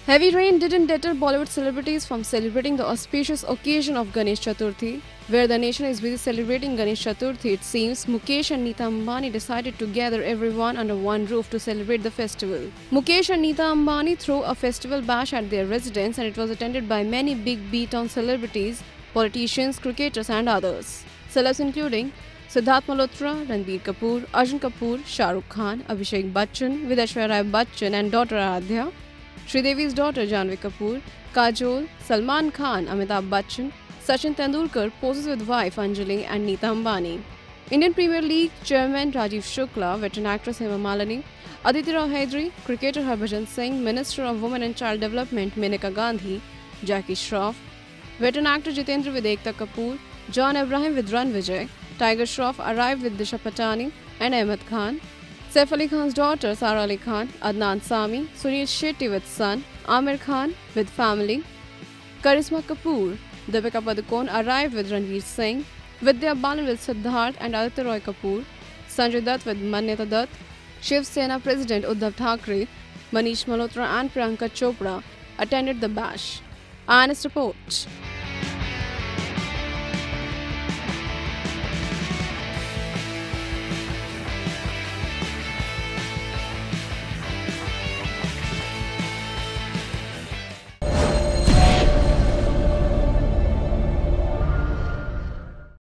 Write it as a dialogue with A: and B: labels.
A: Heavy rain didn't deter Bollywood celebrities from celebrating the auspicious occasion of Ganesh Chaturthi. Where the nation is busy celebrating Ganesh Chaturthi, it seems Mukesh and Neeta Ambani decided to gather everyone under one roof to celebrate the festival. Mukesh and Neeta Ambani threw a festival bash at their residence, and it was attended by many big B-town celebrities, politicians, cricketers and others. Celebs including Siddharth Malhotra, Ranbir Kapoor, Arjun Kapoor, Shah Rukh Khan, Abhishek Bachchan with Aishwarya Bachchan and daughter Aaradhya, Sridevi's daughter Jhanvi Kapoor, Kajol, Salman Khan, Amitabh Bachchan, Sachin Tendulkar poses with wife Anjali and Neeta Ambani. Indian Premier League chairman Rajiv Shukla, veteran actress Hema Malini, Aditi Rao Hydari, cricketer Harbhajan Singh, Minister of Women and Child Development Maneka Gandhi, Jackie Shroff, veteran actor Jitendra with Ekta Kapoor, John Abraham with Run Vijay, Tiger Shroff arrived with Disha Patani and Ahmed Khan, Saif Ali Khan's daughter Sara Ali Khan, Adnan Sami, Sunil Shetty with son, Aamir Khan with family, Karisma Kapoor, Deepika Padukone arrived with Ranveer Singh, Vidya Balan with Siddharth and Aditya Roy Kapoor, Sanjay Dutt with Manyata Dutt, Shiv Sena President Uddhav Thackeray, Manish Malhotra and Priyanka Chopra attended the bash. Honest report.